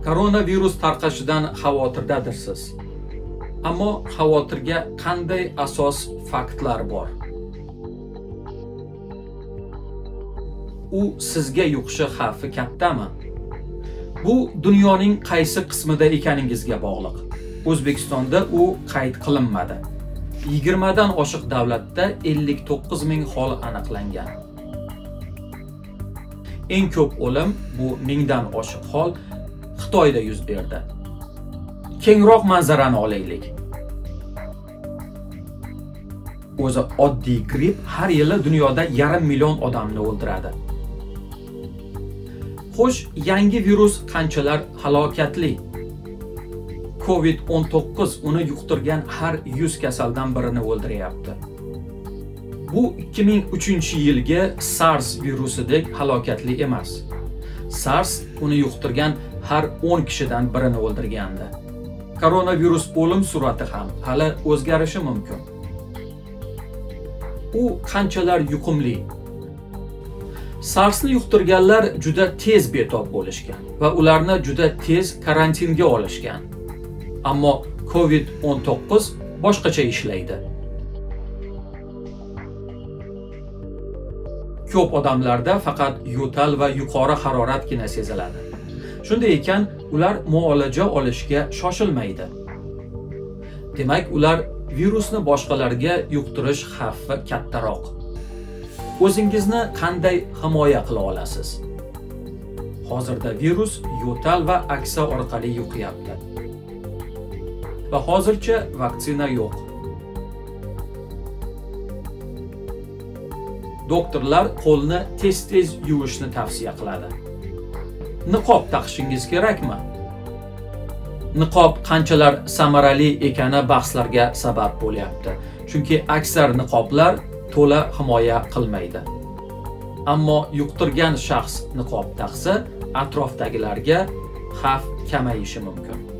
Koronavirus tarqashidan xavotirdadirsiz. Ammo xavotirga qanday asos faktlar bor? U sizga yuqishi xavfi kattami? Bu dunyoning qaysi qismida ekaningizga bog'liq. O'zbekistonda u qayd qilinmadi. 20 dan oshiq davlatda 59 ming hol aniqlangan. Eng ko'p o'lim, bu 1000 dan oshiq hol Xitoyda yuz berdi. Kengroq manzarani olaylik. O'zi oddiy gripp har yili dunyoda 500 million odamni o'ldiradi. Xo'sh, yangi virus qanchalar halokatli? COVID-19 uni yuqtirgan har 100 kasaldan birini o'ldiryapti. Bu 2003-yilgi SARS virusidek halokatli emas. SARS uni yuqtirgan har 10 kishidan birini o'ldirgandi. Koronavirus o'lim sur'ati ham hali o'zgarishi mumkin. U qanchalar yuqumli? SARSni yuqtirganlar juda tez betob bo'lishgan va ularni juda tez karantinga olishgan. Ammo COVID-19 boshqacha ishlaydi. Ko'p odamlarda faqat yo'tal va yuqori haroratgina seziladi. Shunday ekan, ular muolaja olishga shoshilmaydi. Demak, ular virusni boshqalarga yuqtirish xavfi kattaroq. O'zingizni qanday himoya qila olasiz? Hozirda virus yo'tal va aksa orqali yuqyapti. Va hozircha vaksina yo'q. Doktorlar qo'lni tez-tez yuvishni tavsiya qiladi. Niqob taqishingiz kerakmi? Niqob qanchalar samarali ekani bahslarga sabab bo'lyapti. Chunki aksar niqoblar to'la himoya qilmaydi. Ammo yuqtirgan shaxs niqob taqsa, atrofdagilarga xavf kamayishi mumkin.